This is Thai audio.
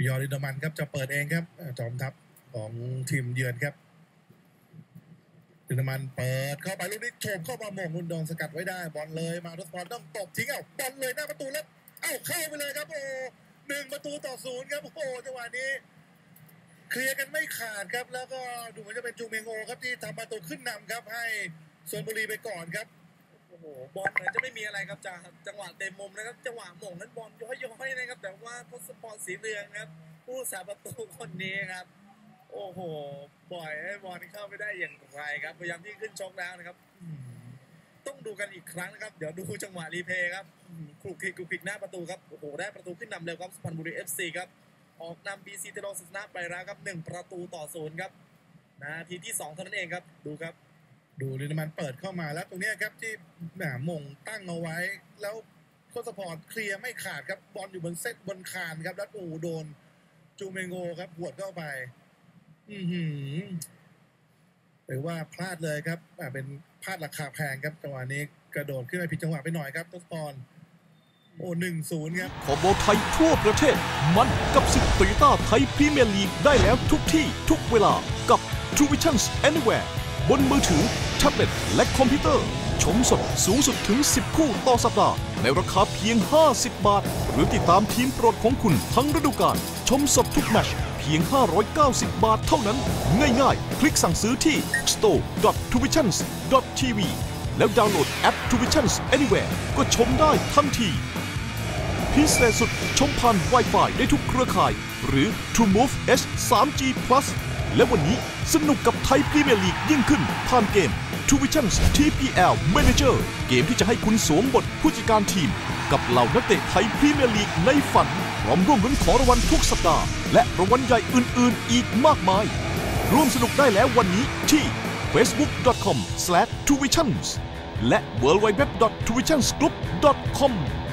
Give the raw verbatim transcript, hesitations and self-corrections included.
ยอรินดามันครับจะเปิดเองครับจอมทัพของทีมเยือนครับดินมันเปิดเข้าไปลูกนี้โฉบเข้ามาหม่งลุนดองสกัดไว้ได้บอลเลยมาทุสปอนต้องตบทิ้งเอ้าบอลเลยหน้าประตูแล้วเอ้าเข้าไปเลยครับโอ้หนึ่งประตูต่อศูนย์ครับโอ้จังหวะนี้เคลียร์กันไม่ขาดครับแล้วก็ดูเหมือนจะเป็นจูเมงโอครับที่ทำประตูขึ้นนำครับให้ชลบุรีไปก่อนครับโอ้โหบอลเหมือนจะไม่มีอะไรครับจากจังหวะเต็มมุมนะครับจังหวะหม่งนั้นบอลย้อยๆนะครับแต่ว่าทศพรศรีเรืองครับผู้สาประตูคนนี้ครับโอ้โหปล่อยให้บอลเข้าไม่ได้อย่างไรครับพยายามที่ขึ้นชกแล้วนะครับต้องดูกันอีกครั้งนะครับเดี๋ยวดูจังหวะรีเพย์ครับคลุกคลิกคลุกคลิกหน้าประตูครับโอ้โหได้ประตูขึ้นนำเร็วครับสุพรรณบุรี เอฟ ซี ครับออกนำ บี ซี เทโรศาสนาไปแล้วครับหนึ่งประตูต่อศูนย์ครับนาทีที่สองเท่านั้นเองครับดูครับดูลินมันเปิดเข้ามาแล้วตรงนี้ครับที่แหมมงตั้งเอาไว้แล้วทศพรเคลียร์ไม่ขาดครับบอลอยู่บนเซตบนคานครับแล้วโอ้โดนจูเมงโกครับหวดเข้าไปอือหือหรือว่าพลาดเลยครับเป็นพลาดราคาแพงครับจังหวะนี้กระโดดขึ้นไปผิดจังหวะไปหน่อยครับทศพรโอ้หนึ่งศูนย์ครับขอบอลไทยทั่วประเทศมันกับศึกโตโยต้าไทยพรีเมียร์ลีกได้แล้วทุกที่ทุกเวลากับ True Vision Anywhere บนมือถือแท็บเล็ตและคอมพิวเตอร์ชมสดสูงสุดถึงสิบคู่ต่อสัปดาห์ในราคาเพียงห้าสิบบาทหรือติดตามทีมโปรดของคุณทั้งฤดูกาลชมสดทุกแมตช์เพียงห้าร้อยเก้าสิบบาทเท่านั้นง่ายๆคลิกสั่งซื้อที่ สโตร์ ดอท ทูวิชั่นส์ ดอท ที วี แล้วดาวน์โหลดแอป True Vision Anywhere ก็ชมได้ทันทีพิเศษสุดชมผ่าน Wi-Fi ได้ทุกเครือข่ายหรือ True Move เอช ทรี จี Plus และวันนี้สนุกกับไทยพรีเมียร์ลีกยิ่งขึ้นผ่านเกม True Vision ที พี แอล Manager เกมที่จะให้คุณสวมบทผู้จัดการทีมกับเหล่านักเตะไทยพรีเมียร์ลีกในฝันพร้อมร่วมลุ้นของรางวัลทุกสัปดาห์และรางวัลใหญ่อื่นๆอีกมากมายร่วมสนุกได้แล้ววันนี้ที่ เฟซบุ๊ก ดอท คอม สแลช ทูวิชั่นส์ และ ดับเบิลยู ดับเบิลยู ดับเบิลยู ดอท ทูวิชั่นส์ กรุ๊ป ดอท คอม